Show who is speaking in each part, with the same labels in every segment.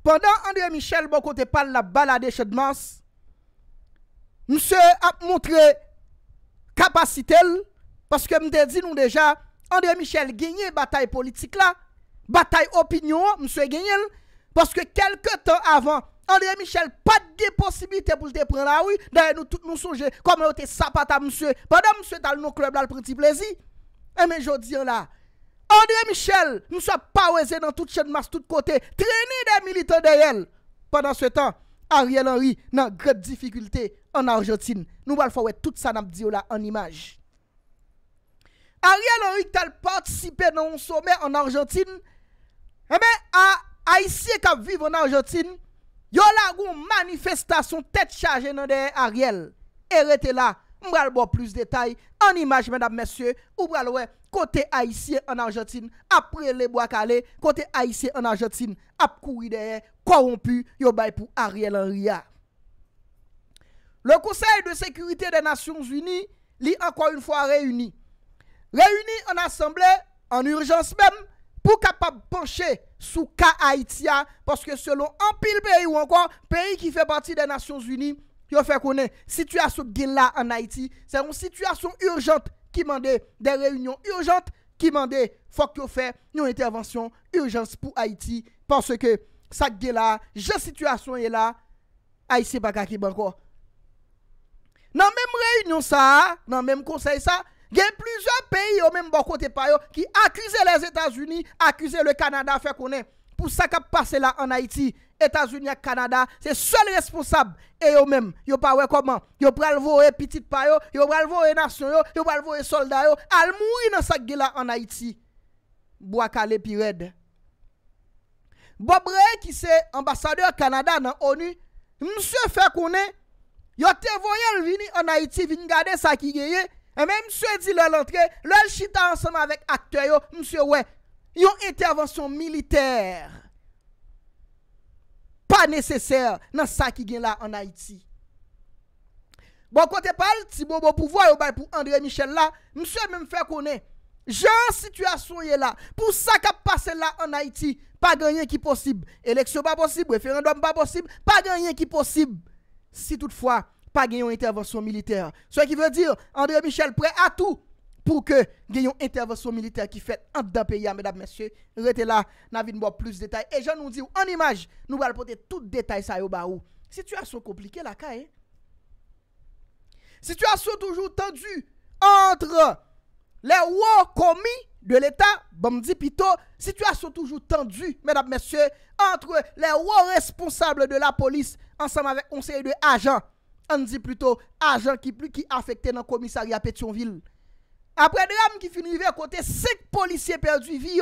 Speaker 1: pendant André Michel bon côté parle la balade chez Mars, monsieur a montré capacité parce que m'te dit nous déjà André Michel gagné bataille politique là, bataille opinion, monsieur gagné parce que quelque temps avant André Michel pas de possibilité pour te prendre la rue, d'ailleurs nous tous nous songer comme on était sapata monsieur, pendant monsieur dans nos club là le petit plaisir. Et mais jodi là André Michel, nous sommes pas restés dans toute chaîne masse, tout côté, traîner des militants derrière. Pendant ce temps, Ariel Henry, dans grande difficulté en Argentine. Nous allons faire tout ça, nous là en image. Ariel Henry a participé dans un sommet en Argentine. Eh bien, à Haïtien qui vivent en Argentine, il y a une manifestation tête chargée dans Ariel. Et restez là, nous allons voir plus de détails en image, mesdames, messieurs, ou allons côté haïtien en Argentine, après les bois calés, côté haïtien en Argentine, ap courir derrière, corrompu, yo bay pour Ariel Henry. Le Conseil de sécurité des Nations Unies, li encore une fois réuni en assemblée, en urgence même, pour capable pencher sous cas haïtien, parce que selon un pile pays ou encore pays qui fait partie des Nations Unies, yo fait connaître situation gen là en Haïti, c'est une situation urgente qui demande des réunions urgentes, qui demande faut que fait une intervention urgence pour Haïti parce que ça gen là, la situation est là, Haïti pas ki encore. Dans même réunion ça, dans même conseil ça, il y a plusieurs pays au même bon côté pa yo qui accusent les États-Unis, accusent le Canada fait connaître pour ça qui passe là en Haïti. États-Unis et Canada, c'est seul responsable et eux même, yo pas ouais comment, yo pral voyer petit pa yo pral voyer nation yo pral voyer soldat yo, al mourir dans ça là en Haïti. Bois calé pi red. Bob Ray qui c'est ambassadeur Canada dans ONU, monsieur fait connaît, yo te voyel vini en Haïti vinn garder ça qui gagne, et même monsieur dit l'entrée, le chita ensemble avec acteur yo, monsieur ouais, yon intervention militaire. Pas nécessaire dans ça qui gagne là en Haïti. Bon côté parle si bon pouvoir yo bay pour André Michel là, monsieur même fait connaître genre situation est là. Pour ça qu'a passé là en Haïti, pas gagner qui possible. Élection pas possible, référendum pas possible, pas gagner qui possible. Si toutefois pas gagner une intervention militaire. Ce qui veut dire André Michel prêt à tout pour que gagne une intervention militaire qui fait en deux pays, mesdames, messieurs. Restez là, n'a vinn voir plus de détails. Et je nous dis en image, nous allons porter tout détail ça yo ba ou. Situation compliquée la caille. Situation toujours tendue entre les hauts commis de l'État, bon dit plutôt, situation toujours tendue, mesdames, messieurs, entre les hauts responsables de la police ensemble avec conseil de agents. On dit plutôt agents qui affectés dans le commissariat Pétionville. Après drame qui finit à côté 5 policiers perdus vie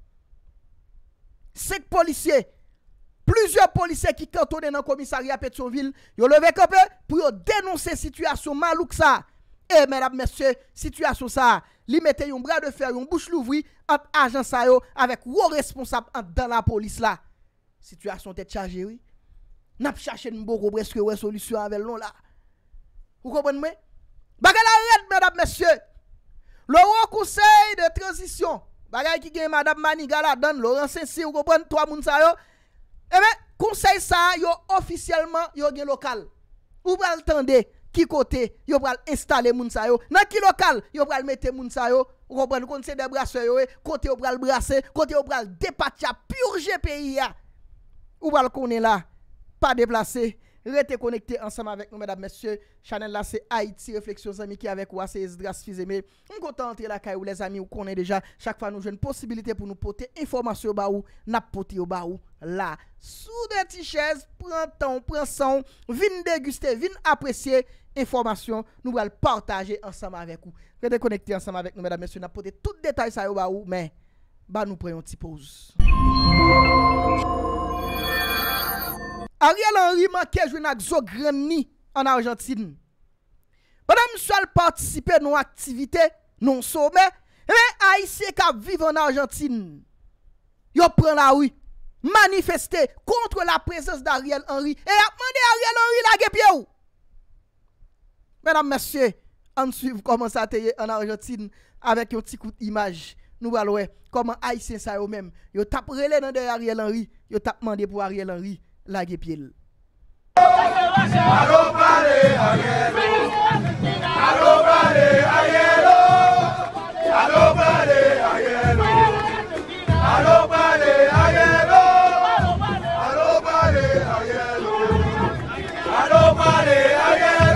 Speaker 1: 5 policiers. Plusieurs policiers qui cantonnent dans le commissariat Pétionville, ils ont levé campé pour dénoncer situation malouk ça. Et mesdames, messieurs, situation ça, li mette un bras de fer, un bouche l'ouvri entre agents ça yo avec haut responsable dans la police là. Situation tête chargée oui. N'a pas cherché beaucoup presque une solution avec l'on là. Vous comprenez moi? Bagay la red mesdames, messieurs. Le haut conseil de transition, bagay qui gagne madame Maniga la donne Laurent Saint-Cyr, vous comprenez trois moun sa yo. Eh bien, conseil ça yo officiellement yo gen local. Ou pral tande qui côté yo pral installer moun sa yo. Dans qui local yo pral mettre moun sa yo. Vous comprenez kon c'est des brasseurs yo, côté yo pral brasser, côté yo pral dépatcha purger pays ya. Ou pral connait là, pas déplacer. Restez connectés ensemble avec nous, mesdames, messieurs. Channel là, c'est Haïti Réflexions Amis qui avec vous, c'est Esdras Fils-Aimé. On content entrer la caille où les amis, vous connaissez déjà. Chaque fois, nous avons une possibilité pour nous porter information au baou, n'a porter au baou là. Sous des petites chaises, prends temps, prends son, viens déguster, viens apprécier information. Nous allons partager ensemble avec vous. Restez connectés ensemble avec nous, mesdames, messieurs. N'a porter tout détail ça au baou, mais bah nous prenons une petite pause. Ariel Henry manquait jouer avec Zograni en Argentine. Pendant que monsieur participé à nos activités, non sommet, et Haïtien qui vivent en Argentine, yo prend la rue, manifester contre la présence d'Ariel Henry et a demandé Ariel Henry la pied ou. Mesdames, messieurs, on suit comment ça a été en Argentine avec un petit coup d'image nous allons voir comment Haïtien ça eux même yo tap relé dans de Ariel Henry, yo tap mandé pour Ariel Henry laguer pied.
Speaker 2: Allo parler Ariel. Allo parler Ariel. Allo parler Ariel. Allo parler Ariel. Allo parler Ariel. Allo parler Ariel.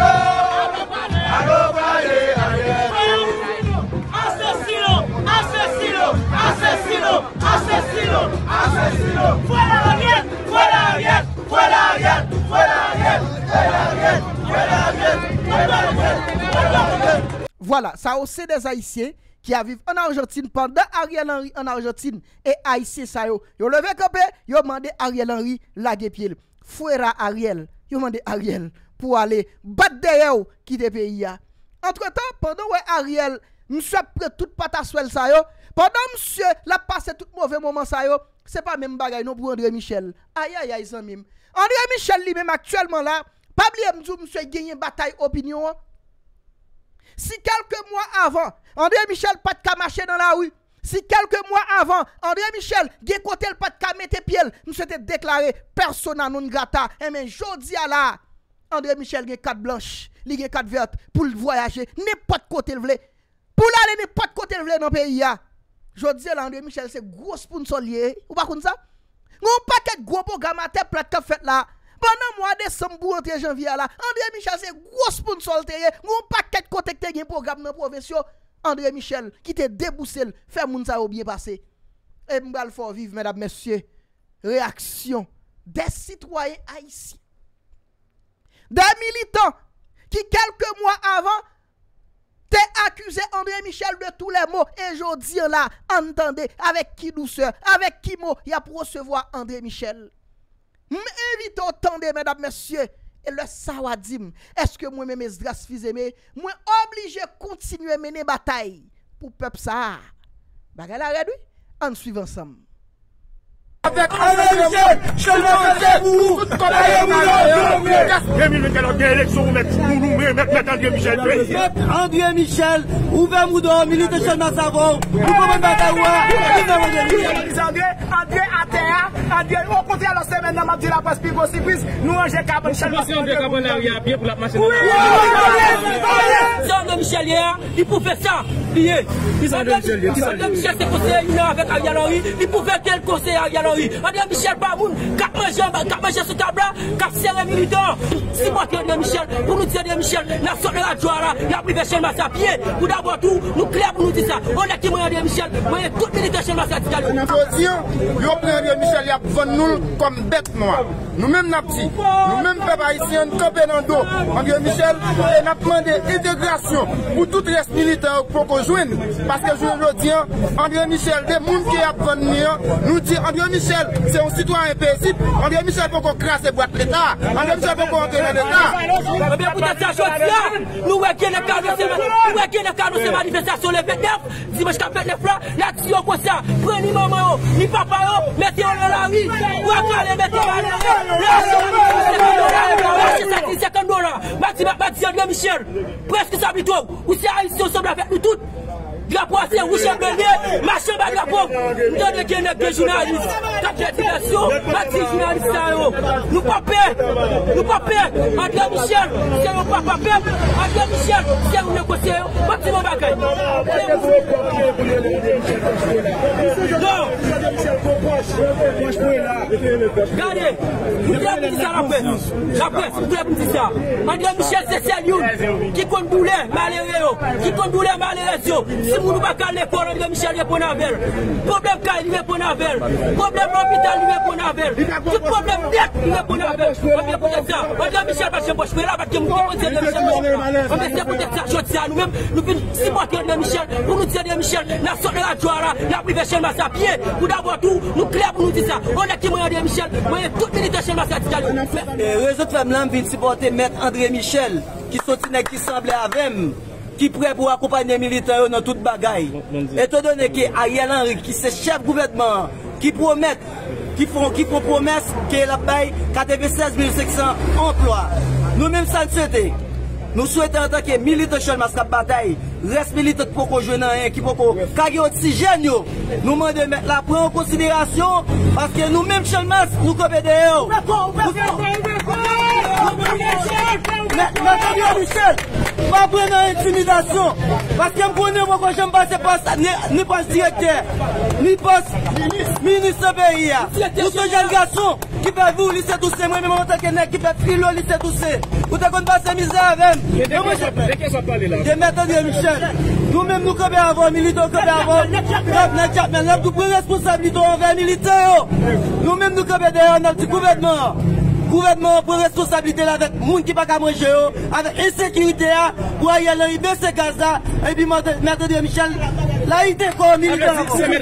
Speaker 2: Allo parler Ariel.
Speaker 3: Asesino, asesino, asesino, asesino, asesino. Fuera Ariel, fuera Ariel, fuera Ariel, fuera Ariel, fuera Ariel, fuera Ariel, fuera Ariel, fuera Ariel.
Speaker 1: Voilà, ça aussi des Haïtiens qui vivent en Argentine pendant Ariel Henry en Argentine et Haïtiens ça yo levé campé, yo demandé Ariel Henry laguer pied. Fuera Ariel, yo demandé Ariel pour aller battre derrière qui te pays. Entre-temps, pendant ouais Ariel, monsieur prend toute pataswel ça yo, pendant monsieur la passé tout mauvais moment ça yo, c'est pas même bagaille non pour André Michel. Aïe aïe aïe zanmim. André Michel lui même actuellement là, pas oublier m'dou monsieur gagné bataille opinion. Si quelques mois avant, André Michel pas de marcher dans la rue. Si quelques mois avant, André Michel gen côté le pas de mettre pied, monsieur te déclaré persona non grata. Et mais jodi à la André Michel gen carte blanche, li gen carte verte pour voyager n'importe côté le vle. Pour aller n'importe côté le vle dans pays ya. Jodi à la André Michel c'est gros sponsor lié. Ou pas comme ça? Gon paquet gros programme à tête plat qu'a fait là. Pendant mois de décembre pour entrer janvier là, André Michel c'est gros sponsor te. Gon paquet côté te gen programme dans province. André Michel qui te déboussé, fait moun sa ou bien passé. Et m'bral faut vivre mesdames messieurs, réaction des citoyens haïtiens. Des militants qui quelques mois avant t'es accusé André Michel de tous les mots et aujourd'hui là, entendez avec qui douceur, avec qui mot il y a pour recevoir André Michel. M'invite entendez mesdames messieurs. Et le sawadim, est-ce que moi-même Esdras Fils-Aimé, moi obligé continuer à mener bataille pour peuple ça? Bagay la réduit, on suit ensemble.
Speaker 2: Avec André Michel, je le faisais vous,
Speaker 4: André Michel, ouvrez-vous dans milite seulement savon, vous pouvez battre
Speaker 5: André à terre, André, on compte à la semaine dans ma vie la presse plus possible, nous on j'ai cabane Michel.
Speaker 4: André Michel hier, il pouvait faire ça, lié. André Michel c'est conseiller avec Ariel Henry, il pouvait quel conseiller Ariel Henry. André Michel Bamoun, cap manger sur table, cap serré militant. Si moi qui André Michel, pour nous dire André Michel, la sorte de la joie, il a privé chez Massa pied, pour d'abord tout, nous clair pour nous dire ça. On a qui moi André Michel, moi tout militant chez Massa Diallo.
Speaker 2: Yo prend André Michel, il a besoin nous comme bête noire. Nous-mêmes n'a petit, nous-mêmes peuple haïtien, campé dans le dos. André Michel, il a demandé intégration pour tout reste militant pour qu'on joigne. Parce que je dis, André Michel, des gens qui apprennent, nous dit André Michel, c'est un citoyen paisible. André Michel faut qu'on crasse les boîtes l'État. André Michel faut qu'on entrer dans l'État.
Speaker 4: Mais pour ça, je nous voyons les cadres de ces manifestations le 29, dimanche 29 là, l'action comme ça, prenez maman, ni papa, mettez-le dans la rue, ou à mettez-le dans la rue, bâti André Michel, presque ça plutôt, ou c'est haïtien ensemble avec nous tous. Drapeau c'est rouge et bleu, machin bas drapeau. Nous donnons qu'il y a des journalistes. Capitulation, bâti journaliste ça. Nous pas peur. Nous pas peur. André Michel, c'est un papa peur. André Michel, c'est un négocié. Bâti mon bagage. Non. Regardez, nous devons dire ça la presse. La presse, nous devons dire ça. André Michel, c'est celle qui compte douleur, malheureux. Qui compte douleur, malheureux. Si vous ne pouvez pas l'école, André Michel est pour Navel. Problème cas, il est pour Navel. Problème l'hôpital, il est pour Navel. Tout problème net, il est pour Navel. On vient pour ça. André Michel, parce que moi, je fais là, parce que nous avons dit André Michel. On vient pour ça, je dis à nous-mêmes, nous venons supporter André Michel, pour nous dire André Michel, la sorte de la joie, la privée chez Massa pied, pour d'abord tout, nous clair pour nous dire ça. On a qui moi André Michel, moi, tout militaire chez Massa Diallo.
Speaker 6: Les réseaux de femmes viennent supporter Maître André Michel, qui sont qui semblait avec qui prêt pour accompagner les militaires dans toute bagaille. Étant donné que Ariel Henry, qui c'est chef gouvernement, qui promet, qui font promesse que la baille 96 500 emplois. Nous-mêmes, ça c'était. nous souhaitons en tant que militants de la bataille, reste militant pour qu'on joue rien, qui pour qu'on cargue oxygène, nous demandons de mettre la prendre en considération parce que nous-mêmes, Chalmas, nous copions d'ailleurs. Nathalie Michel, pas prendre intimidation. Parce que je connais pourquoi je ne passe pas ça, ni pas directeur, ni pas ministre pays. Nous sommes jeunes garçons qui peuvent vous lycée tous ces, moi-même en tant que nègre qui peuvent filo lycée tous ces. Vous avez passé misère avec. De Nathalie Michel. Nous-mêmes, nous copions avant, militants, copions avant. Nous avons tout pris responsabilité envers les militaires. Nous-mêmes, nous copions derrière notre gouvernement. Gouvernement prend responsabilité là avec les gens qui ne peuvent pas manger, avec l'insécurité, pour aller arriver ces gaz-là, et puis Nathalie Michel, là il était comme militaire.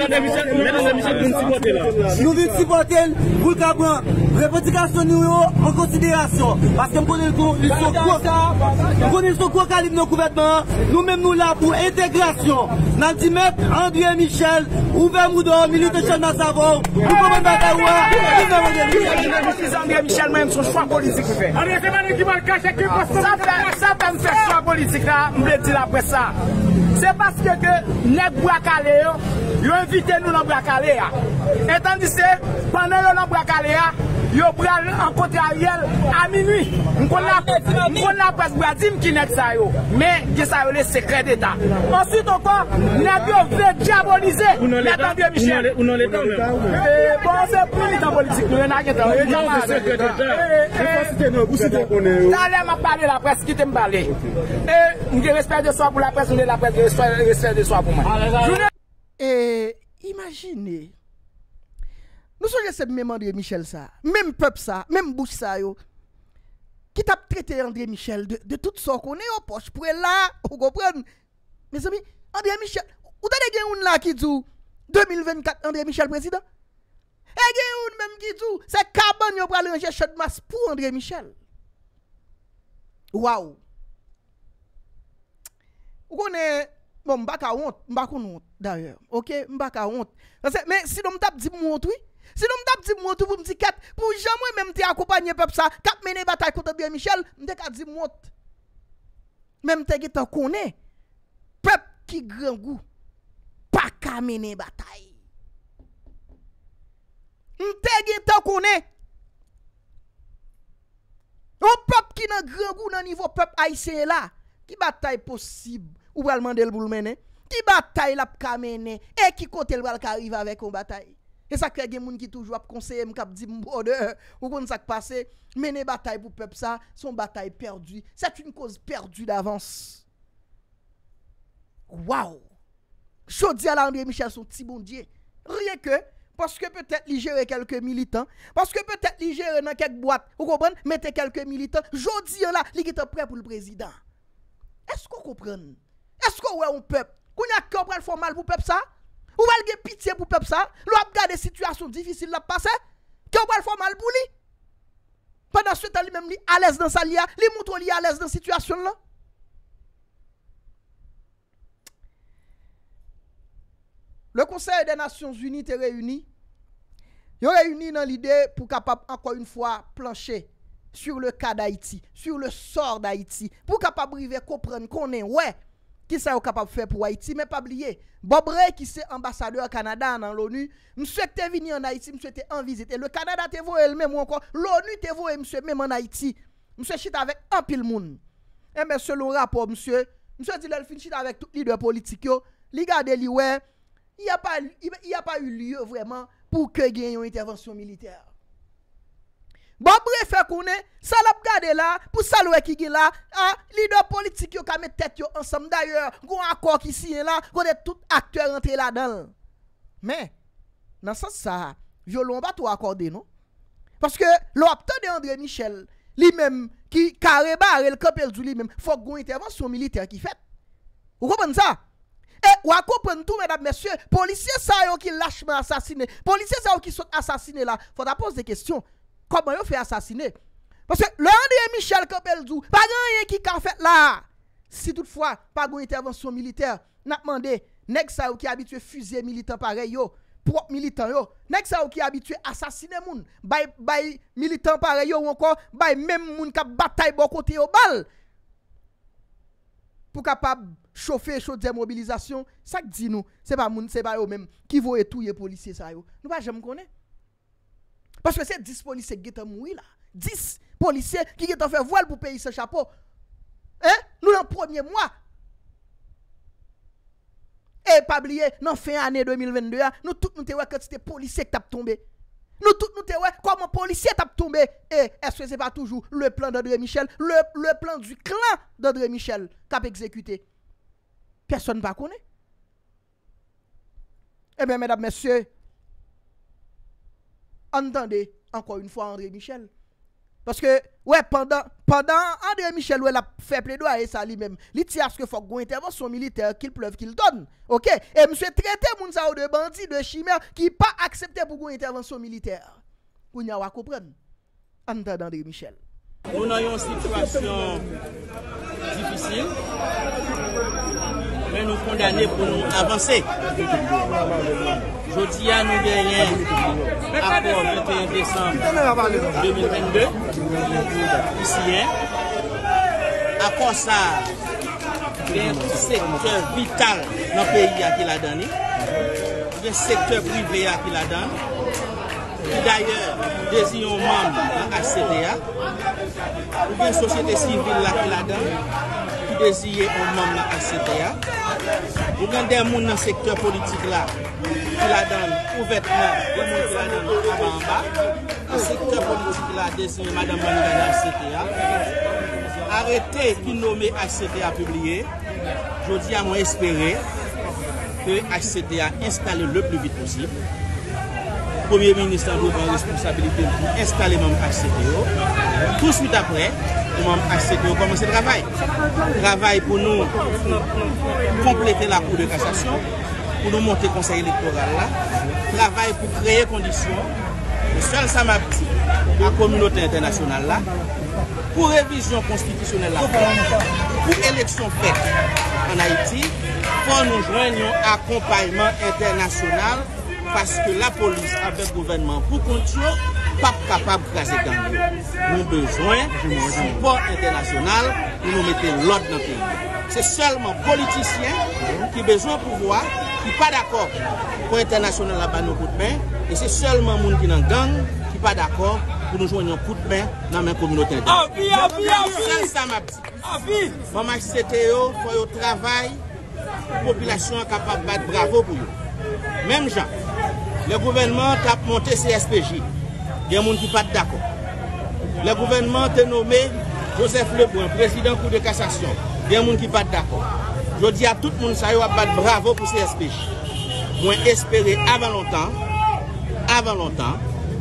Speaker 6: Nous venons supporter pour qu'on prenne revendication en considération. Parce que nous connaissons le calibre de nos gouvernements, nous-mêmes nous là pour intégration. Nous avons mettre André Michel, ouvert Moudon, militaire de Massavon, pour qu'on bataille.
Speaker 5: André Michel, même son choix politique fait. Ça fait me faire choix politique là, je vais dire après ça. C'est parce que les Bois-Calais, ils ont invité nous dans Bois-Calais. Et tandis que pendant que nous dans Bois-Calais, ils ont rencontré Ariel à minuit. On a presque dit qui n'est ça. Mais ça est le secret d'État. Ensuite encore, nous avons diaboliser l'André Michel. Bon, c'est plus militant politique. Nous avons parlé la presse qui t'aime parler. Et nous respect de soi pour la presse, nous la presse respect de soi pour moi.
Speaker 1: Et imaginez, nous sommes cette même André Michel ça, même peuple ça, même bouche ça yo, qui t'a traité André Michel de tout ce qu'on est au poche pour là, vous comprenez? Mes amis, André Michel, vous avez un là qui dit 2024 André Michel président? Et il y a un même qui dit c'est Cabane yo pral ranger chaude masse pour André Michel. Waouh. Vous connaissez, bon, m'baka honte, m'baka honte d'ailleurs, ok, m'baka honte. Mais si l'on tape dit honte, oui, si l'on tape dit honte pour me dire pour jamais même te accompagner peuple ça, cap mener bataille contre André Michel, m'te ka dit honte. Même te qui t'en connaît, peuple qui grand goût, pas ka mener bataille. M'te qui t'en connaît. Un peuple qui n'a grand goût dans niveau peuple haïtien là, qui bataille possible ou va demander le boule mener, qui bataille la ka mener et qui côté le va arriver avec une bataille. Et ça crée des gens qui toujours conseiller me cap dit m'bode ou kon ça passer mener bataille pour peuple ça, son bataille perdue. C'est une cause perdue d'avance. Waouh. Jodi à André Michel son petit bon Dieu. Rien que parce que peut-être il gère quelques militants, parce que peut-être il gère dans quelques boîtes, vous comprenez, mettez quelques militants, jodi là, il est prêt pour le président. Est-ce qu'on comprend? Est-ce qu'on voit un peuple? Qu'on y a qu'on prend le mal pour le peuple ça? Ou va le pitié pour le peuple ça? L'on regarde des situations difficiles là passer? Qu'on prend le mal pour lui? Pendant ce temps, lui-même, à l'aise dans sa lia, lui montre lui à l'aise dans la situation là? Le Conseil des Nations Unies est réuni. Il est réuni dans l'idée pour capable encore une fois plancher sur le cas d'Haïti, sur le sort d'Haïti, pour capable arriver comprendre qu'on est ouais qui ça est capable de faire pour Haïti, mais pas oublier Bob Ray qui c'est ambassadeur Canada dans l'ONU, monsieur était venu en Haïti, monsieur était en visite, le Canada te voye le même encore, l'ONU te voye monsieur même en Haïti, monsieur chita avec un pile monde. Et mais selon rapport monsieur dit il fin chita avec tout leader politique yo, li gade li ouais, il y a pas eu lieu vraiment pour que gagne une intervention militaire. Bon bref fait qu'on est ça l'a gardé là pour saluer qui là leader politique yo ka mettre tête yo ensemble d'ailleurs gon accord qui signé là qu'on est tout acteur rentré là-dedans. Mais dans ce sens ça violon pas tout accordé non parce que l'opte de André Michel lui-même qui carré barre le campel du lui-même faut gon intervention militaire qui fait. Vous comprenez ça? Et ou à comprendre tout mesdames messieurs, policiers ça yo qui lâchement assassiné, policiers ça yo qui sont assassinés là, faut ta poser des questions. Comment yo fait assassiner? Parce que le André Michel Campbell-Dou, pas rien qui a fait là. Si toutefois pas une intervention militaire, n'a demandé nèg ça qui habitué fusil militant pareil yo, propre militant yo, nèg ça qui habitué assassiner moun, bay militant pareil yo ou encore bay même moun qui bataille bon côté yo balle. pour capable chauffer chaudière mobilisation, ça dit nous, c'est pas eux même qui vont étouiller policiers ça yo. Nous pas jamais connaître. Parce que c'est 10 policiers qui sont morts là. 10 policiers qui ont fait voile pour payer ce chapeau. Hein? Nous dans le premier mois. Et pas oublier, dans fin année 2022, nous tous nous te ouais quantité policiers qui t'a tombé. Nous tous nous te ouais comment policiers t'a tombé. Et est-ce que c'est pas toujours le plan d'André Michel, le plan du clan d'André Michel qui a exécuté? Personne ne va connaître. Eh bien, mesdames, messieurs, entendez encore une fois André Michel. Parce que, ouais, pendant André Michel, ouais, il a fait plaidoyer ça lui-même. Il dit à ce qu'il faut une intervention militaire, qu'il pleuve, qu'il donne. Ok? Et monsieur traité moun sa de bandits, de chimères, qui pas accepté pour une intervention militaire. Vous n'y a comprendre. Entendez André Michel.
Speaker 7: Nous avons une situation difficile, mais nous condamnons pour nous avancer. Je dis à nous gagnons accord 21 décembre 2022, ici, accord ça, il y a un secteur vital dans le pays qui l'a donné, il y a un secteur privé qui l'a donné, qui d'ailleurs désigne un membre de la CDA, ou bien une société civile qui l'a donné, qui désigne un membre de la CDA, ou bien des gens dans le secteur politique là, qui la donne ouvertement, des gens qui la donnent en bas. Le secteur politique là désigne Mme Manigana CTA. Arrêtez qui nommé HCTA publié. Je dis à moi espérer que HCTA installe le plus vite possible. Le Premier ministre a une responsabilité pour installer le HCTA. Tout de suite après, le HCTA commence le travail. Travail pour nous compléter la Cour de cassation, pour nous monter le conseil électoral là. Travail pour créer conditions. Le seul ça m'a dit, la communauté internationale là, pour révision constitutionnelle là, pour élection faite en Haïti, pour nous joindre un accompagnement international parce que la police avec le gouvernement pour continuer, pas capable de craser gang. Nous avons besoin d'un support international pour nous mettre l'ordre dans le pays. C'est seulement politiciens qui ont besoin de pouvoir, qui ne sont pas d'accord pour l'international là-bas nos coups de main. Et c'est seulement les gens qui sont dans gang qui ne sont pas d'accord pour nous jouer un coup de main dans la communauté internationale. C'est ça m'a dit. Maman CTO, il faut travail, la population est capable de battre bravo pour eux. Même gens, le gouvernement a monté CSPJ. Il y a des gens qui ne sont pas d'accord. Le gouvernement a nommé Joseph Lebrun, président de la Cour de cassation. Il y a des gens qui ne sont pas d'accord. Je dis à tout le monde, ça va battre bravo pour CSPJ. Moi, espérer avant longtemps,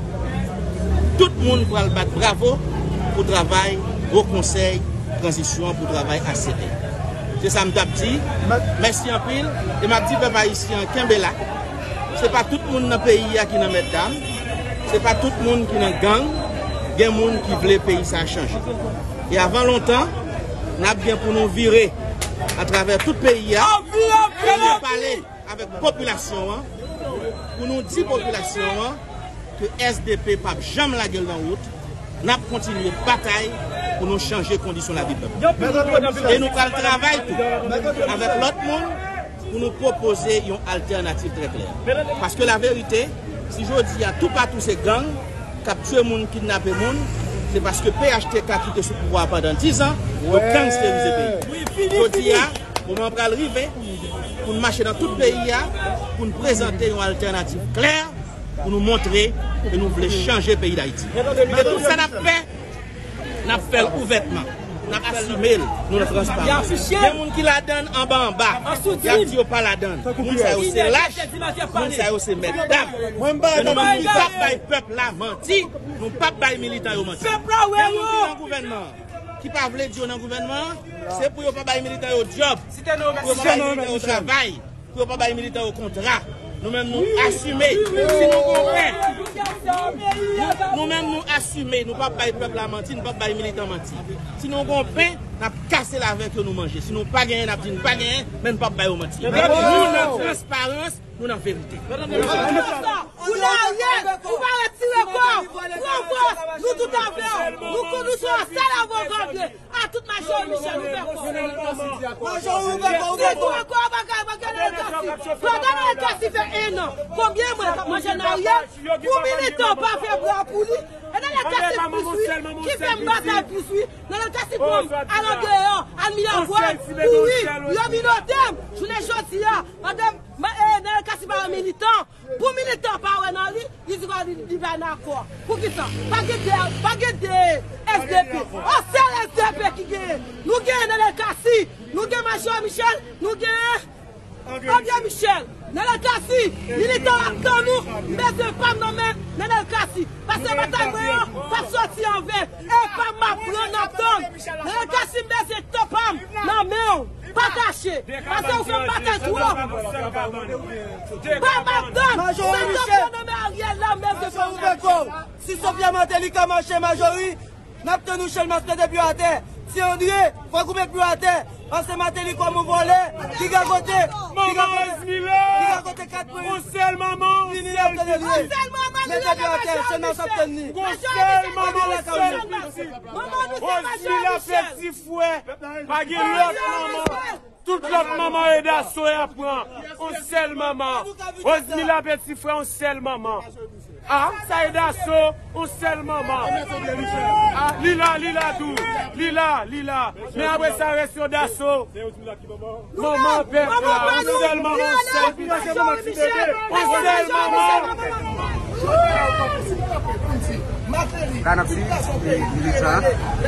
Speaker 7: tout le monde va le battre bravo pour le travail au conseil de transition, pour le travail à CD. C'est ça que je dit. Merci en pile. Et je dis, peuple haïtien, Kembela, ce n'est pas tout le monde dans le pays qui est dans mesdames. Ce n'est pas tout le monde qui est dans gang. Il y a des gens qui veulent le pays ça changer. Et avant longtemps, nous avons bien pour nous virer à travers tout le pays. Pour nous parler avec la population, pour nous dire à la population que SDP pas jamais la gueule dans la route. Nous avons continué la bataille pour nous changer les conditions de la vie de peuple. Et nous allons travailler avec l'autre monde pour nous proposer une alternative très claire. Parce que la vérité, si je dis à tout partout ces gangs, capturer les gens, kidnapper les gens, c'est parce que PHTK qui était sous pouvoir pendant 10 ans, pour gangstériser le pays. Je dis à, moment pour arriver, pour nous marcher dans tout le pays, pour nous présenter une alternative claire, pour nous montrer que nous voulons changer le pays d'Haïti. Et tout ça, nous avons fait ouvertement. Nous avons assumé notre transparence. Il y a des gens qui la donnent en bas. Il y a des gens qui pas la donnent. Nous sommes lâches, nous sommes mesdames. Nous ne pouvons pas le peuple là menti. Nous ne pouvons pas les militants menti. Il y a des gens qui gouvernement. Qui ne veulent pas dire dans le gouvernement, c'est pour ne pas les militants au job, pour ne pas les militants au travail, pour ne pas les militants au contrat. Nous-mêmes nous assumer. Si nous-mêmes nous assumer, nous ne pouvons pas le peuple à mentir, nous ne pouvons pas les militants mentir. Si nous avons pain, nous avons cassé la veille que nous mangeons. Si nous n'avons pas gagné, nous n'avons pas gagné, mais nous ne pouvons pas mentir. Nous avons transparence, nous avons vérité.
Speaker 3: Vous n'avez rien, vous allez retirer quoi? Nous tout à fait, nous sommes seuls à vos à toute machine.
Speaker 4: Combien moi manger en arrière pour militants pas faire bras pour lui. Et dans le cas c'est poursuit, qui fait bataille poursuit, dans le cas c'est pour à l'intérieur, à Milavoie, oui, il y a minotem, je l'ai choisi là, madame, dans le cas c'est pas un militant, pour militant pas ouais dans lui, il va en accord. Pour qui ça? Pas de SDP, oh c'est SDP qui gagne. Nous gagnons dans le cas si, nous gagnons Major Michel, nous gagnons Fabien Michel. Dans le cas si, militant à nous, mais c'est pas non même dans le cas si. Parce que bataille pas sorti en vain, et pas ma pronatone. Dans le cas si, mais c'est top am, non mais pas caché. Parce que vous faites bataille trop. Pas ma donne, c'est top mais Ariel là, mais c'est pas ouvert.
Speaker 6: Si Sophia Martelly a marché Majori, n'a pas tenu chez le master de bureau à terre. Si on dit, il faut couper plus à terre. Parce que Martelly comme vous volez, qui a côté, qui a côté 4 points. On seul maman, il a côté de lui. Mais t'as bien à terre, c'est dans sa tenue. On seul maman, la caméra. On seul la petit fouet. Pas de l'autre maman. Toute l'autre maman est d'assaut et apprend. On seul maman. On se la petit frère, on seul maman. Ah, ça est d'assaut, on seul maman. Ah, Lila tout. Lila. Mais après ça reste sur d'assaut. Maman, père, on seul maman, on seul maman.
Speaker 8: Canapsi, militant,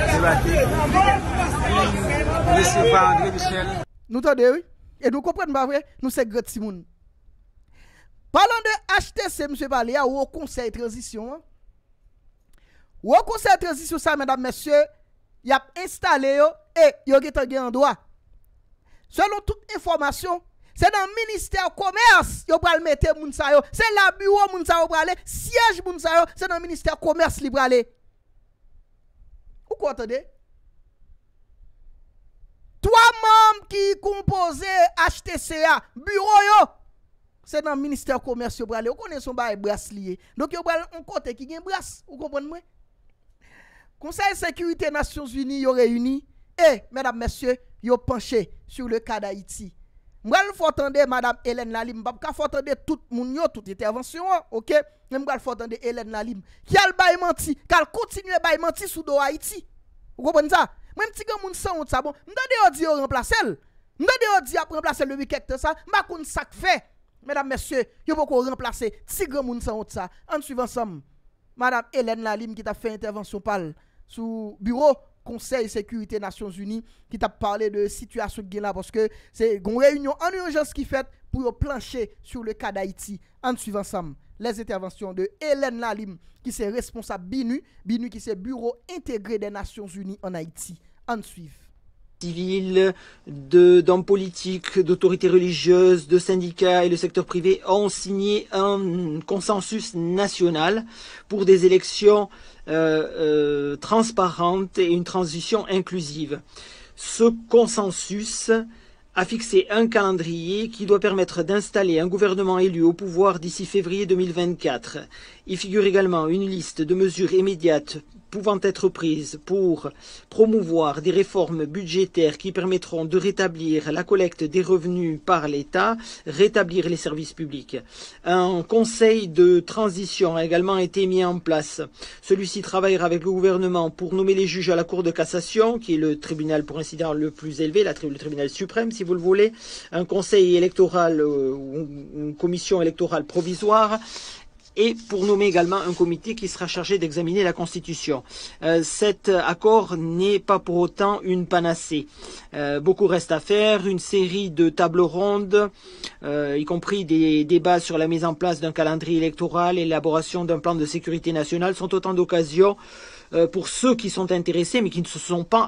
Speaker 8: laissez pas André Michel.
Speaker 1: Nous t'entendons, oui? Et nous comprenons pas vrai? Nous c'est grand Simon. Parlons de HTC, monsieur Palé, au conseil de transition. Au conseil de transition, ça, mesdames, messieurs, il a installé et il y a un droit. Selon toute information, c'est dans le ministère du commerce, il va mettre Mounsayo. C'est la bureau Mounsayo pour aller, siège Mounsayo, c'est dans le ministère du commerce qui va aller. Vous comprenez? 3 membres qui composent HTCA, bureau, c'est dans le ministère du commerce pour aller. Vous connaissez son bail bracelet. Donc, il y a un côté qui a un bracelet. Vous comprenez? Conseil de sécurité des Nations Unies, il réuni. Et, mesdames, messieurs, il penché sur le cas d'Haïti. Moi, il faut attendre Madame Hélène Lalim. Il faut attendre tout le monde, toute intervention. Ok? Mais il faut attendre Hélène Lalim. Qui a le bail menti, qui a continué bail menti sous do Haïti. Vous comprenez ça? Même si vous avez un ça, bon, je vais dire remplacer. Je vais dire remplacer le week-end, ça. Je vais ça fait. Mesdames, messieurs, vous pouvez remplacer si grand monde sans ça. En suivant ensemble, Madame Hélène Lalim qui a fait intervention par sous bureau Conseil de sécurité des Nations Unies qui t'a parlé de situation qui est là parce que c'est une réunion en urgence qui fait pour plancher sur le cas d'Haïti. En suivant ensemble les interventions de Hélène Lalim qui est responsable BINU qui c'est bureau intégré des Nations Unies en Haïti. En suivant.
Speaker 9: Civils, d'hommes politiques, d'autorités religieuses, de syndicats et le secteur privé ont signé un consensus national pour des élections transparentes et une transition inclusive. Ce consensus a fixé un calendrier qui doit permettre d'installer un gouvernement élu au pouvoir d'ici février 2024. Il figure également une liste de mesures immédiates pouvant être prises pour promouvoir des réformes budgétaires qui permettront de rétablir la collecte des revenus par l'État, rétablir les services publics. Un conseil de transition a également été mis en place. Celui-ci travaillera avec le gouvernement pour nommer les juges à la Cour de cassation, qui est le tribunal pour ainsi dire le plus élevé, le tribunal suprême si vous le voulez, un conseil électoral ou une commission électorale provisoire, et pour nommer également un comité qui sera chargé d'examiner la Constitution. Cet accord n'est pas pour autant une panacée. Beaucoup reste à faire, une série de tables rondes, y compris des débats sur la mise en place d'un calendrier électoral et l'élaboration d'un plan de sécurité nationale sont autant d'occasions pour ceux qui sont intéressés mais qui ne se sont pas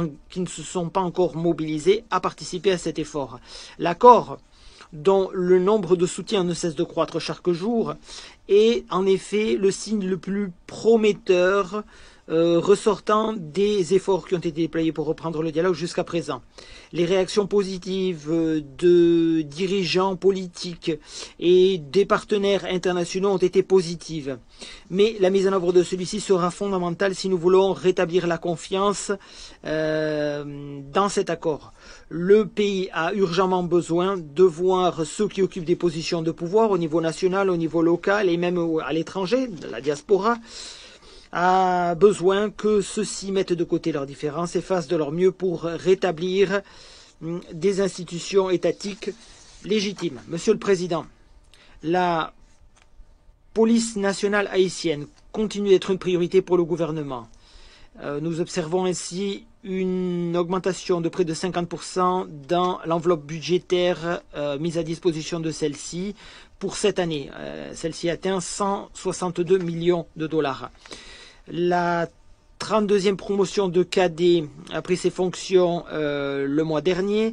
Speaker 9: encore mobilisés à participer à cet effort. L'accord, dont le nombre de soutiens ne cesse de croître chaque jour, est en effet le signe le plus prometteur ressortant des efforts qui ont été déployés pour reprendre le dialogue jusqu'à présent. Les réactions positives de dirigeants politiques et des partenaires internationaux ont été positives. Mais la mise en œuvre de celui-ci sera fondamentale si nous voulons rétablir la confiance dans cet accord. Le pays a urgemment besoin de voir ceux qui occupent des positions de pouvoir au niveau national, au niveau local et même à l'étranger, la diaspora, a besoin que ceux-ci mettent de côté leurs différences et fassent de leur mieux pour rétablir des institutions étatiques légitimes. Monsieur le Président, la police nationale haïtienne continue d'être une priorité pour le gouvernement. Nous observons ainsi une augmentation de près de 50% dans l'enveloppe budgétaire mise à disposition de celle-ci pour cette année. Celle-ci atteint 162 millions de dollars. La 32e promotion de cadets a pris ses fonctions le mois dernier.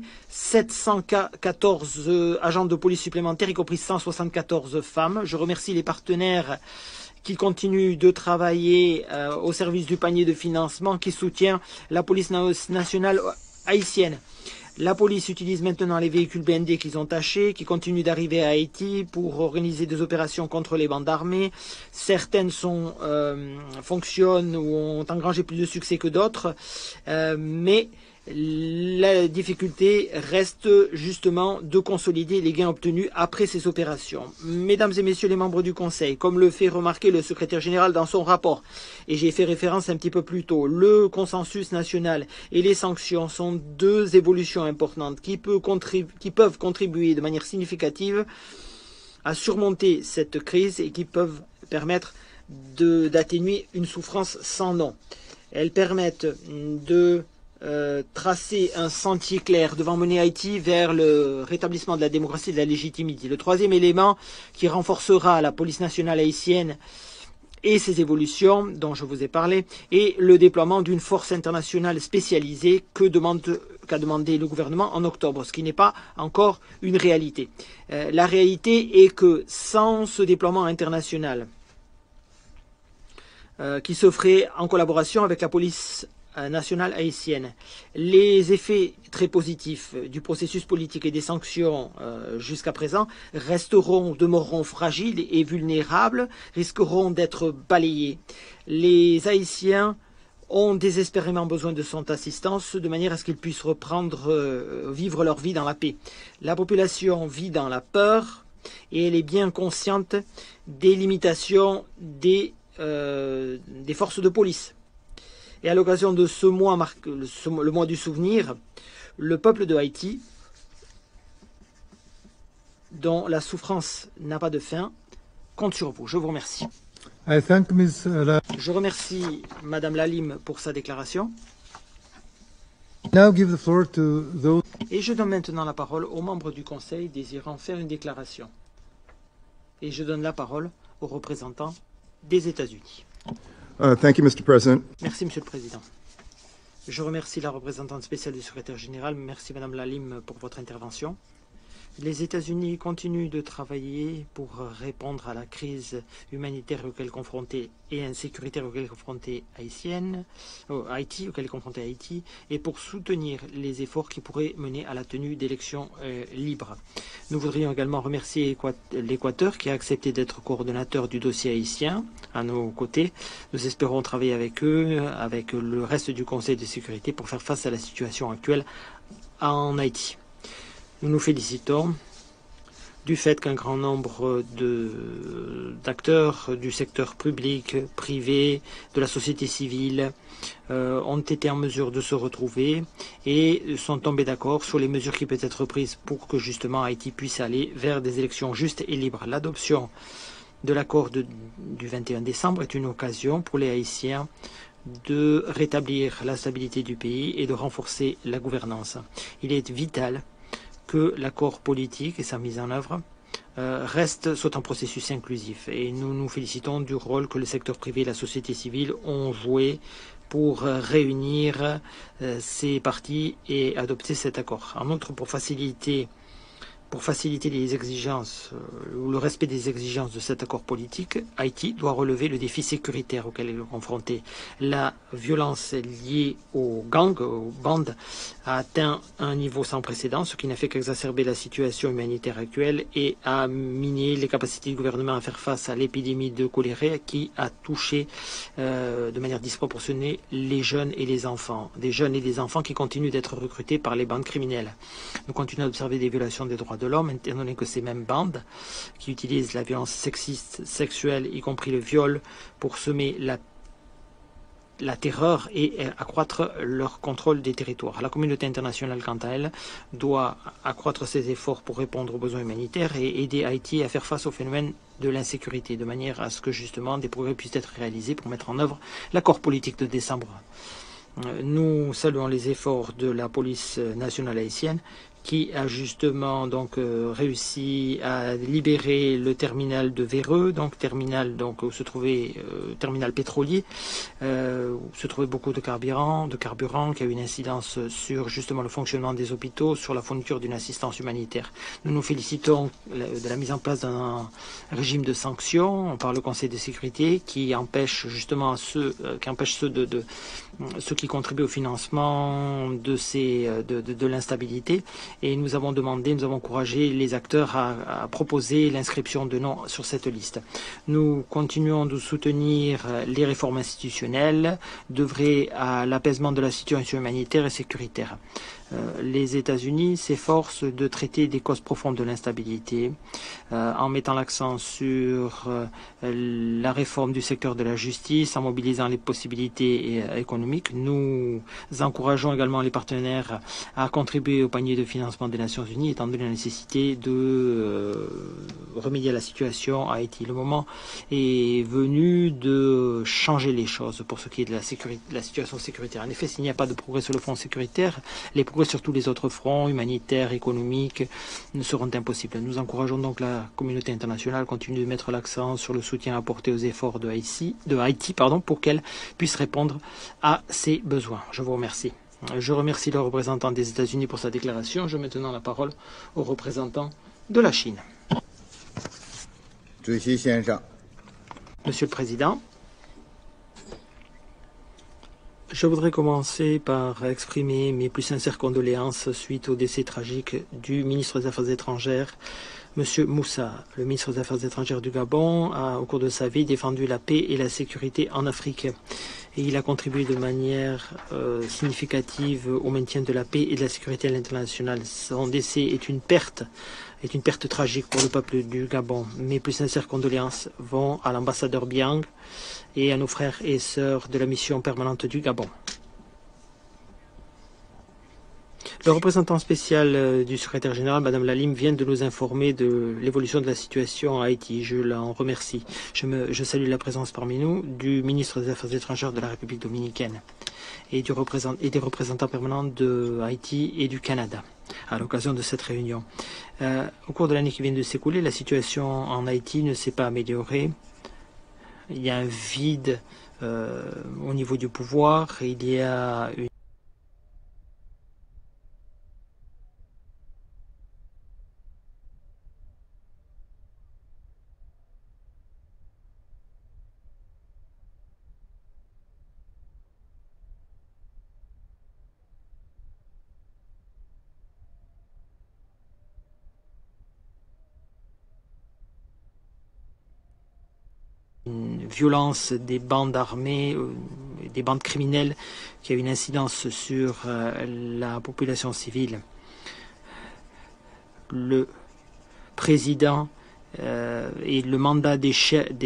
Speaker 9: 714 agents de police supplémentaires, y compris 174 femmes. Je remercie les partenaires qui continuent de travailler au service du panier de financement qui soutient la police nationale haïtienne. La police utilise maintenant les véhicules blindés qu'ils ont tachés, qui continuent d'arriver à Haïti pour organiser des opérations contre les bandes armées. Certaines fonctionnent ou ont engrangé plus de succès que d'autres, mais la difficulté reste justement de consolider les gains obtenus après ces opérations. Mesdames et messieurs les membres du Conseil, comme le fait remarquer le secrétaire général dans son rapport, et j'ai fait référence un petit peu plus tôt, le consensus national et les sanctions sont deux évolutions importantes qui peuvent contribuer de manière significative à surmonter cette crise et qui peuvent permettre d'atténuer une souffrance sans nom. Elles permettent de tracer un sentier clair devant mener Haïti vers le rétablissement de la démocratie et de la légitimité. Le troisième élément qui renforcera la police nationale haïtienne et ses évolutions dont je vous ai parlé est le déploiement d'une force internationale spécialisée qu'a demandé le gouvernement en octobre, ce qui n'est pas encore une réalité. La réalité est que sans ce déploiement international qui se ferait en collaboration avec la police nationale haïtienne, les effets très positifs du processus politique et des sanctions jusqu'à présent demeureront fragiles et vulnérables, risqueront d'être balayés. Les Haïtiens ont désespérément besoin de son assistance de manière à ce qu'ils puissent vivre leur vie dans la paix. La population vit dans la peur et elle est bien consciente des limitations des forces de police. Et à l'occasion de ce mois, le mois du souvenir, le peuple de Haïti, dont la souffrance n'a pas de fin, compte sur vous. Je vous remercie. Je remercie Madame Lalim pour sa déclaration. Et je donne maintenant la parole aux membres du Conseil désirant faire une déclaration. Et je donne la parole aux représentants des États-Unis.
Speaker 2: Thank you, Mr. President.
Speaker 9: Merci, Monsieur le Président. Je remercie la représentante spéciale du secrétaire général. Merci, Madame Lalim, pour votre intervention. Les États-Unis continuent de travailler pour répondre à la crise humanitaire auquel est confrontée et insécuritaire auquel est confrontée Haïti, auquel est confrontée Haïti, et pour soutenir les efforts qui pourraient mener à la tenue d'élections libres. Nous voudrions également remercier l'Équateur qui a accepté d'être coordonnateur du dossier haïtien à nos côtés. Nous espérons travailler avec eux, avec le reste du Conseil de sécurité pour faire face à la situation actuelle en Haïti. Nous nous félicitons du fait qu'un grand nombre d'acteurs du secteur public, privé, de la société civile ont été en mesure de se retrouver et sont tombés d'accord sur les mesures qui peuvent être prises pour que justement Haïti puisse aller vers des élections justes et libres. L'adoption de l'accord du 21 décembre est une occasion pour les Haïtiens de rétablir la stabilité du pays et de renforcer la gouvernance. Il est vital que l'accord politique et sa mise en œuvre soit un processus inclusif. Et nous nous félicitons du rôle que le secteur privé et la société civile ont joué pour réunir ces parties et adopter cet accord. En outre, pour pour faciliter les exigences ou le respect des exigences de cet accord politique, Haïti doit relever le défi sécuritaire auquel elle est confrontée. La violence liée aux gangs, aux bandes, a atteint un niveau sans précédent, ce qui n'a fait qu'exacerber la situation humanitaire actuelle et a miné les capacités du gouvernement à faire face à l'épidémie de choléra qui a touché de manière disproportionnée les jeunes et les enfants. Des jeunes et des enfants qui continuent d'être recrutés par les bandes criminelles. Nous continuons à observer des violations des droits de l'homme, étant donné que ces mêmes bandes qui utilisent la violence sexiste, sexuelle, y compris le viol, pour semer la terreur et accroître leur contrôle des territoires. La communauté internationale, quant à elle, doit accroître ses efforts pour répondre aux besoins humanitaires et aider Haïti à faire face au phénomène de l'insécurité, de manière à ce que justement des progrès puissent être réalisés pour mettre en œuvre l'accord politique de décembre. Nous saluons les efforts de la police nationale haïtienne qui a justement donc réussi à libérer le terminal de Véreux, donc terminal donc où se trouvait terminal pétrolier, où se trouvait beaucoup de carburant qui a eu une incidence sur justement le fonctionnement des hôpitaux, sur la fourniture d'une assistance humanitaire. Nous nous félicitons de la mise en place d'un régime de sanctions par le Conseil de sécurité qui empêche justement ceux qui contribuent au financement de l'instabilité. Et nous avons encouragé les acteurs à proposer l'inscription de noms sur cette liste. Nous continuons de soutenir les réformes institutionnelles, d'œuvrer à l'apaisement de la situation humanitaire et sécuritaire. Les États-Unis s'efforcent de traiter des causes profondes de l'instabilité en mettant l'accent sur la réforme du secteur de la justice, en mobilisant les possibilités économiques. Nous encourageons également les partenaires à contribuer au panier de financement des Nations Unies, étant donné la nécessité de remédier à la situation à Haïti. Le moment est venu de changer les choses pour ce qui est de la situation sécuritaire. En effet, s'il n'y a pas de progrès sur le front sécuritaire, les progrès sur tous les autres fronts, humanitaires, économiques, ne seront impossibles. Nous encourageons donc la communauté internationale à continuer de mettre l'accent sur le soutien apporté aux efforts de Haïti pour qu'elle puisse répondre à ses besoins. Je vous remercie. Je remercie le représentant des États-Unis pour sa déclaration. Je mets maintenant la parole au représentant de la Chine. Monsieur le Président, je voudrais commencer par exprimer mes plus sincères condoléances suite au décès tragique du ministre des Affaires étrangères, M. Moussa. Le ministre des Affaires étrangères du Gabon a, au cours de sa vie, défendu la paix et la sécurité en Afrique. Et il a contribué de manière significative au maintien de la paix et de la sécurité à l'international. Son décès est une perte tragique pour le peuple du Gabon. Mes plus sincères condoléances vont à l'ambassadeur Biang et à nos frères et sœurs de la mission permanente du Gabon. Le représentant spécial du secrétaire général, Mme Lalim, vient de nous informer de l'évolution de la situation à Haïti. Je l'en remercie. Je salue la présence parmi nous du ministre des Affaires étrangères de la République dominicaine et des représentants permanents de Haïti et du Canada à l'occasion de cette réunion. Au cours de l'année qui vient de s'écouler, la situation en Haïti ne s'est pas améliorée. Il y a un vide au niveau du pouvoir. Il y a une violence des bandes armées, des bandes criminelles qui a une incidence sur la population civile. Le président et le mandat du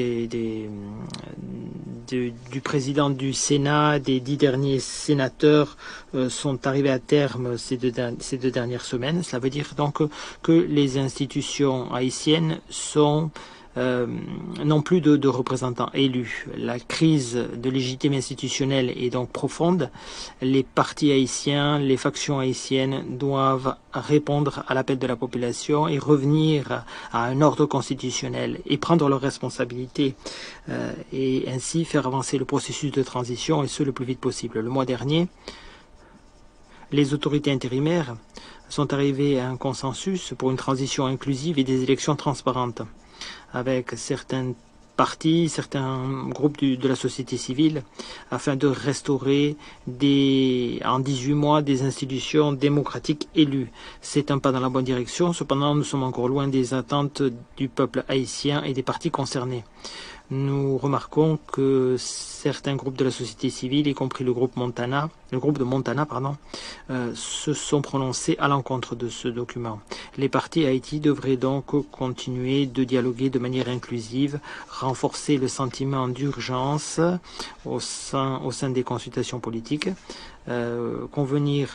Speaker 9: président du Sénat, des 10 derniers sénateurs sont arrivés à terme ces deux dernières semaines. Cela veut dire donc que les institutions haïtiennes n'ont plus de représentants élus. La crise de légitimité institutionnelle est donc profonde. Les partis haïtiens, les factions haïtiennes doivent répondre à l'appel de la population et revenir à un ordre constitutionnel et prendre leurs responsabilités et ainsi faire avancer le processus de transition et ce le plus vite possible. Le mois dernier, les autorités intérimaires sont arrivés à un consensus pour une transition inclusive et des élections transparentes, avec certains partis, certains groupes de la société civile, afin de restaurer en 18 mois des institutions démocratiques élues. C'est un pas dans la bonne direction, cependant nous sommes encore loin des attentes du peuple haïtien et des partis concernés. Nous remarquons que certains groupes de la société civile, y compris le groupe de Montana, se sont prononcés à l'encontre de ce document. Les partis Haïti devraient donc continuer de dialoguer de manière inclusive, renforcer le sentiment d'urgence au sein des consultations politiques, convenir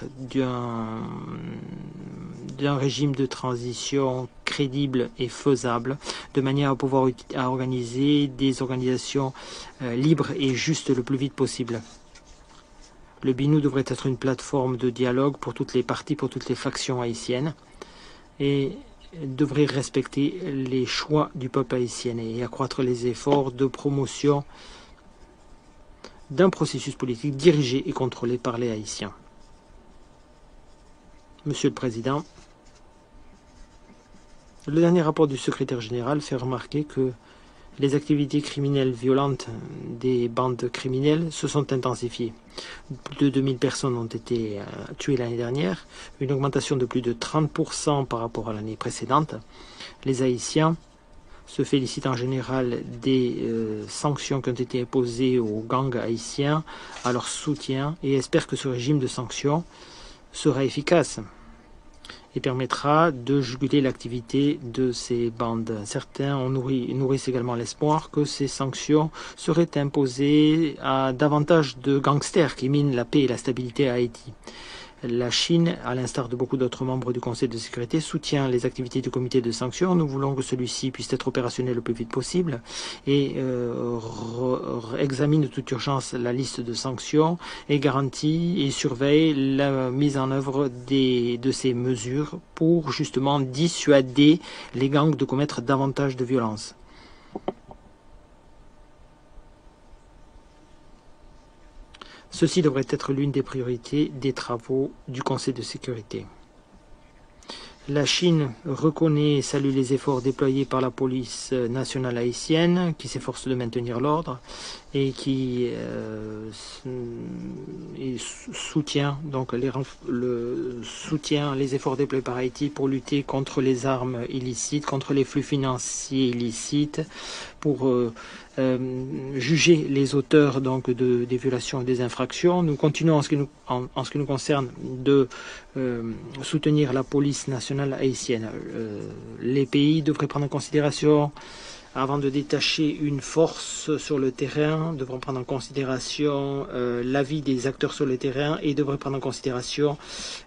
Speaker 9: d'un régime de transition crédible et faisable, de manière à pouvoir organiser des organisations libres et justes le plus vite possible. Le BINU devrait être une plateforme de dialogue pour toutes les parties, pour toutes les factions haïtiennes, et devrait respecter les choix du peuple haïtien et accroître les efforts de promotion d'un processus politique dirigé et contrôlé par les Haïtiens. Monsieur le Président, le dernier rapport du secrétaire général fait remarquer que les activités criminelles violentes des bandes criminelles se sont intensifiées. Plus de 2000 personnes ont été tuées l'année dernière, une augmentation de plus de 30% par rapport à l'année précédente. Les Haïtiens se félicitent en général des sanctions qui ont été imposées aux gangs haïtiens, à leur soutien, et espèrent que ce régime de sanctions sera efficace et permettra de juguler l'activité de ces bandes. Certains nourrissent également l'espoir que ces sanctions seraient imposées à davantage de gangsters qui minent la paix et la stabilité à Haïti. La Chine, à l'instar de beaucoup d'autres membres du Conseil de sécurité, soutient les activités du comité de sanctions. Nous voulons que celui-ci puisse être opérationnel le plus vite possible et examine de toute urgence la liste de sanctions et garantit et surveille la mise en œuvre de ces mesures pour justement dissuader les gangs de commettre davantage de violences. Ceci devrait être l'une des priorités des travaux du Conseil de sécurité. La Chine reconnaît et salue les efforts déployés par la police nationale haïtienne qui s'efforce de maintenir l'ordre et qui soutient donc les efforts déployés par Haïti pour lutter contre les armes illicites, contre les flux financiers illicites, pour juger les auteurs donc des violations et des infractions. Nous continuons en ce qui nous concerne de soutenir la police nationale haïtienne. Les pays devraient prendre en considération, avant de détacher une force sur le terrain, devront prendre en considération l'avis des acteurs sur le terrain et devraient prendre en considération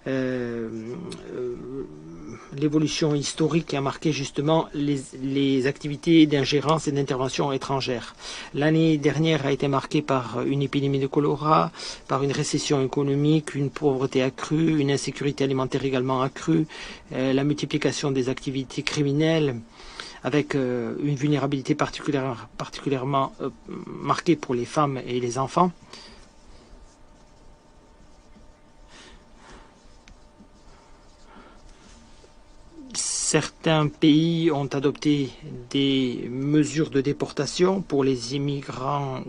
Speaker 9: l'évolution historique qui a marqué justement les activités d'ingérence et d'intervention étrangères. L'année dernière a été marquée par une épidémie de choléra, par une récession économique, une pauvreté accrue, une insécurité alimentaire également accrue, la multiplication des activités criminelles, avec une vulnérabilité particulièrement marquée pour les femmes et les enfants. Certains pays ont adopté des mesures de déportation pour les immigrants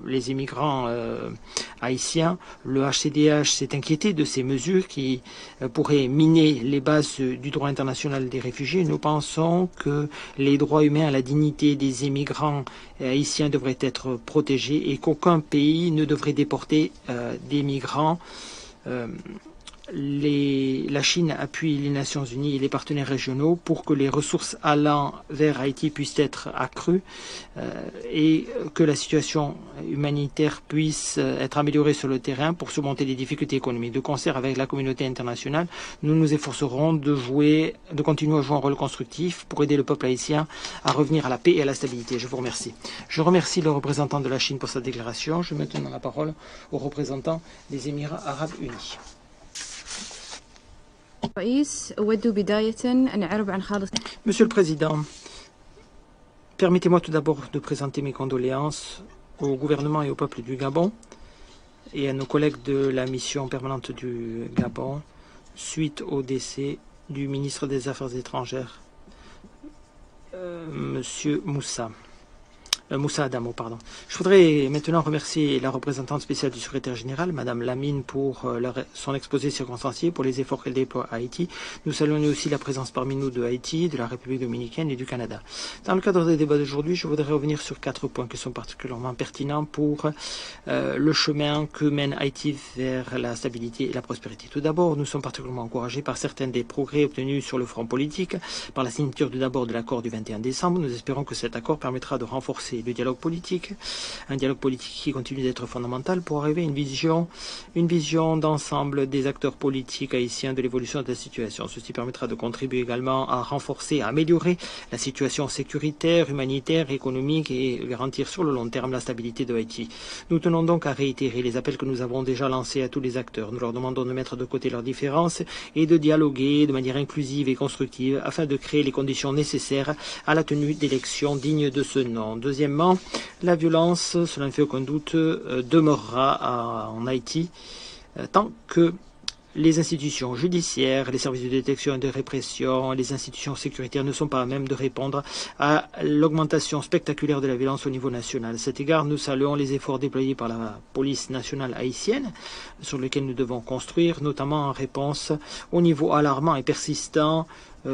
Speaker 9: haïtiens. Le HCDH s'est inquiété de ces mesures qui pourraient miner les bases du droit international des réfugiés. Nous pensons que les droits humains à la dignité des immigrants haïtiens devraient être protégés et qu'aucun pays ne devrait déporter des migrants. La Chine appuie les Nations Unies et les partenaires régionaux pour que les ressources allant vers Haïti puissent être accrues et que la situation humanitaire puisse être améliorée sur le terrain pour surmonter les difficultés économiques. De concert avec la communauté internationale, nous nous efforcerons de continuer à jouer un rôle constructif pour aider le peuple haïtien à revenir à la paix et à la stabilité. Je vous remercie. Je remercie le représentant de la Chine pour sa déclaration. Je mets maintenant la parole au représentant des Émirats arabes unis. Monsieur le Président, permettez-moi tout d'abord de présenter mes condoléances au gouvernement et au peuple du Gabon et à nos collègues de la mission permanente du Gabon suite au décès du ministre des Affaires étrangères, Monsieur Moussa Adamo, pardon. Je voudrais maintenant remercier la représentante spéciale du secrétaire général, Madame Lamine, pour son exposé circonstancié, pour les efforts qu'elle déploie à Haïti. Nous saluons aussi la présence parmi nous de Haïti, de la République dominicaine et du Canada. Dans le cadre des débats d'aujourd'hui, je voudrais revenir sur 4 points qui sont particulièrement pertinents pour le chemin que mène Haïti vers la stabilité et la prospérité. Tout d'abord, nous sommes particulièrement encouragés par certains des progrès obtenus sur le front politique, par la signature d'abord de l'accord du 21 décembre. Nous espérons que cet accord permettra de renforcer le dialogue politique, un dialogue politique qui continue d'être fondamental pour arriver à une vision d'ensemble des acteurs politiques haïtiens de l'évolution de la situation. Ceci permettra de contribuer également à renforcer, à améliorer la situation sécuritaire, humanitaire, économique et garantir sur le long terme la stabilité de Haïti. Nous tenons donc à réitérer les appels que nous avons déjà lancés à tous les acteurs. Nous leur demandons de mettre de côté leurs différences et de dialoguer de manière inclusive et constructive afin de créer les conditions nécessaires à la tenue d'élections dignes de ce nom. Deuxièmement, la violence, cela ne fait aucun doute, demeurera en Haïti tant que les institutions judiciaires, les services de détection et de répression, les institutions sécuritaires ne sont pas à même de répondre à l'augmentation spectaculaire de la violence au niveau national. À cet égard, nous saluons les efforts déployés par la police nationale haïtienne, sur lesquels nous devons construire, notamment en réponse au niveau alarmant et persistant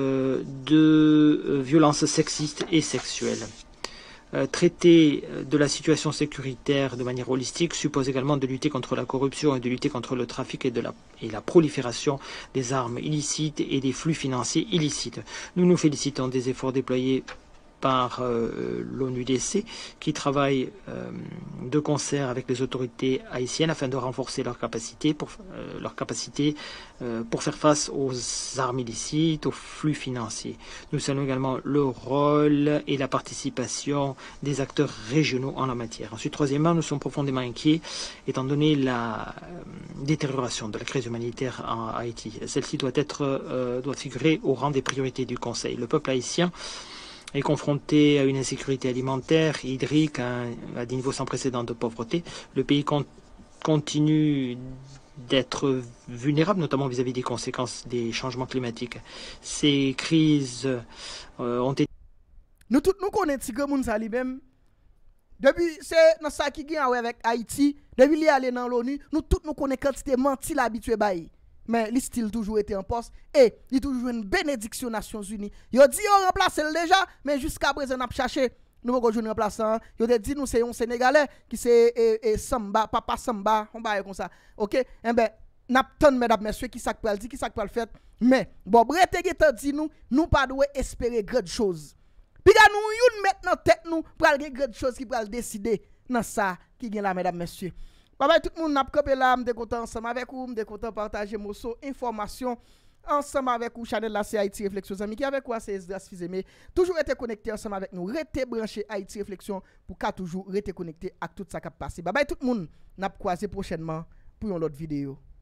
Speaker 9: de violences sexistes et sexuelles. Traiter de la situation sécuritaire de manière holistique suppose également de lutter contre la corruption et de lutter contre le trafic et la prolifération des armes illicites et des flux financiers illicites. Nous nous félicitons des efforts déployés par l'ONUDC qui travaille de concert avec les autorités haïtiennes afin de renforcer leur capacité pour faire face aux armes illicites, aux flux financiers. Nous saluons également le rôle et la participation des acteurs régionaux en la matière. Ensuite, troisièmement, nous sommes profondément inquiets étant donné la détérioration de la crise humanitaire en Haïti. Celle-ci doit figurer au rang des priorités du Conseil. Le peuple haïtien est confronté à une insécurité alimentaire, hydrique, à des niveaux sans précédent de pauvreté. Le pays continue d'être vulnérable, notamment vis-à-vis des conséquences des changements climatiques. Ces crises ont été...
Speaker 1: Nous tous nous connaissons que moun sa li même. Depuis c'est dans ça qui gagne avec Haïti, depuis li aller dans l'ONU, nous tous nous connaissons quantité menti l'habitué bail. Mais il still toujours été en poste et il toujours une bénédiction Nations Unies. Yo dit on remplace déjà, mais jusqu'à présent on a cherché nous pas jouer remplaçant. Yo dit nous c'est un Sénégalais qui c'est Samba, papa Samba, on va comme ça. OK? Eh ben n'a tant mesdames messieurs qui ça peut dire, qui ça peut le faire. Mais bon brete dit nous pas doit espérer grande chose. Puis nous une maintenant tête nous pour aller grande chose qui pour décider dans ça qui gagne là mesdames messieurs. Bye bye tout le monde, n'a pas là, m'de content ensemble avec vous, m'de content partager mon information ensemble avec vous, channel là c'est Haïti Réflexion amis qui avec quoi c'est Esdras Fils-Aimé. Toujours rester connecté ensemble avec nous, rester branché Haïti Réflexion pour qu'à toujours rester connecté à tout ça qui passe. Bye bye tout le monde, n'a croiser prochainement pour une autre vidéo.